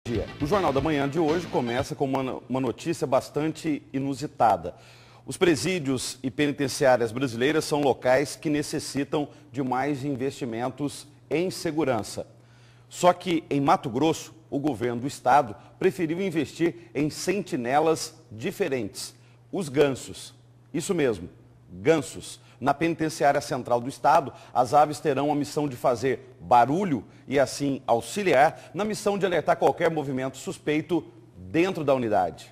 O Jornal da Manhã de hoje começa com uma notícia bastante inusitada. Os presídios e penitenciárias brasileiras são locais que necessitam de mais investimentos em segurança. Só que em Mato Grosso, o governo do estado preferiu investir em sentinelas diferentes, os gansos. Isso mesmo, gansos. Na penitenciária central do estado, as aves terão a missão de fazer barulho e assim auxiliar na missão de alertar qualquer movimento suspeito dentro da unidade.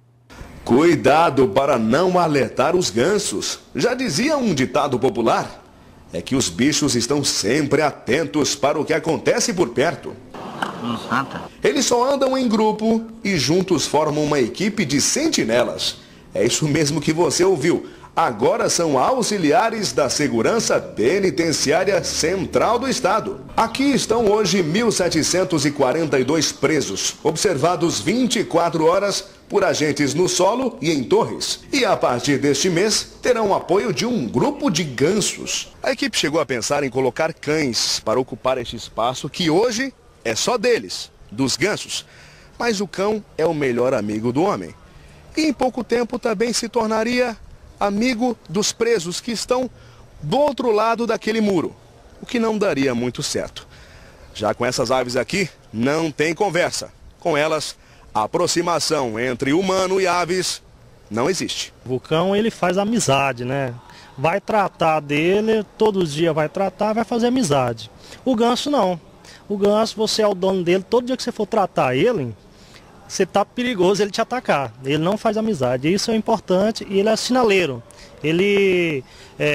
Cuidado para não alertar os gansos. Já dizia um ditado popular, é que os bichos estão sempre atentos para o que acontece por perto. Eles só andam em grupo e juntos formam uma equipe de sentinelas. É isso mesmo que você ouviu. Agora são auxiliares da Segurança Penitenciária Central do Estado. Aqui estão hoje 1.742 presos, observados 24 horas por agentes no solo e em torres. E a partir deste mês, terão o apoio de um grupo de gansos. A equipe chegou a pensar em colocar cães para ocupar este espaço que hoje é só deles, dos gansos. Mas o cão é o melhor amigo do homem. E em pouco tempo também se tornaria amigo dos presos que estão do outro lado daquele muro, o que não daria muito certo. Já com essas aves aqui, não tem conversa. Com elas, a aproximação entre humano e aves não existe. O cão, ele faz amizade, né? Vai tratar dele, todos os dias vai tratar, vai fazer amizade. O ganso não. O ganso, você é o dono dele, todo dia que você for tratar ele, você tá perigoso ele te atacar. Ele não faz amizade. Isso é importante e ele é sinaleiro. Ele,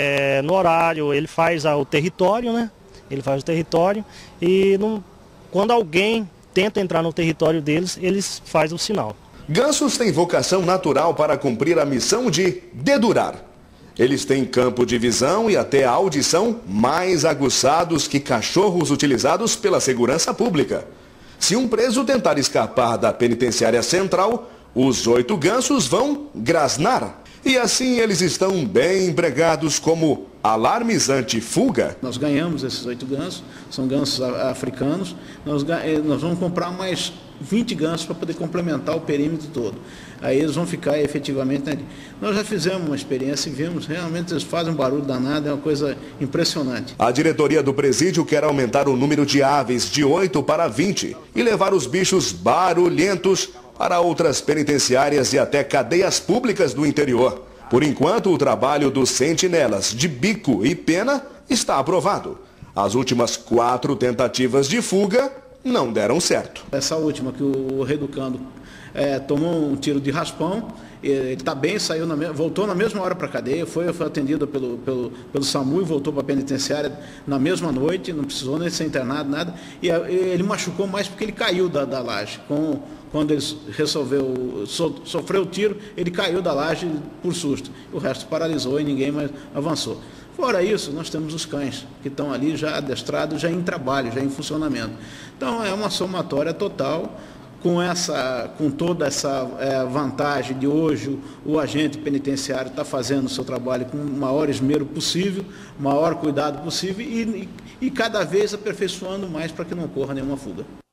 no horário, ele faz o território, né? Ele faz o território e quando alguém tenta entrar no território deles, eles fazem o sinal. Gansos têm vocação natural para cumprir a missão de dedurar. Eles têm campo de visão e até a audição mais aguçados que cachorros utilizados pela segurança pública. Se um preso tentar escapar da penitenciária central, os 8 gansos vão grasnar. E assim eles estão bem empregados como alarmes anti-fuga. Nós ganhamos esses 8 gansos, são gansos africanos. Nós vamos comprar mais 20 gansos para poder complementar o perímetro todo. Aí eles vão ficar efetivamente ali. Nós já fizemos uma experiência e vimos, realmente eles fazem um barulho danado, é uma coisa impressionante. A diretoria do presídio quer aumentar o número de aves de 8 para 20 e levar os bichos barulhentos para outras penitenciárias e até cadeias públicas do interior. Por enquanto, o trabalho dos sentinelas de bico e pena está aprovado. As últimas 4 tentativas de fuga não deram certo. Essa última que o reeducando tomou um tiro de raspão, ele está bem, voltou na mesma hora para a cadeia, foi atendido pelo SAMU e voltou para a penitenciária na mesma noite, não precisou nem ser internado, nada. E ele machucou mais porque ele caiu da laje. Quando ele sofreu o tiro, ele caiu da laje por susto. O resto paralisou e ninguém mais avançou. Fora isso, nós temos os cães, que estão ali já adestrados, já em trabalho, já em funcionamento. Então é uma somatória total, com toda essa vantagem de hoje o agente penitenciário está fazendo o seu trabalho com o maior esmero possível, o maior cuidado possível e cada vez aperfeiçoando mais para que não ocorra nenhuma fuga.